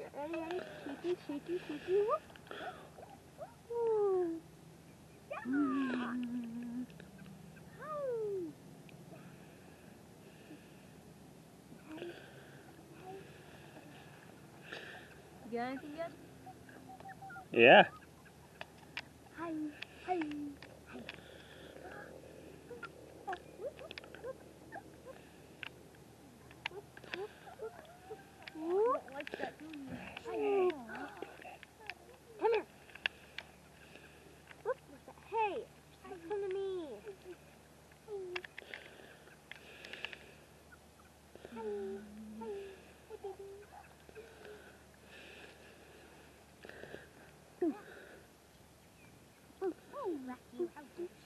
Ready, ready? Shaky, shaky, shaky. Whoop. Ooh. Yeah. You got anything yet? Yeah. Hi, hi, hi. Whoop. Like that, do you? Hi. Come here. Whoop. What's that? Hey, come to me. Hi, hi, hi, baby. Oh, Rocky, how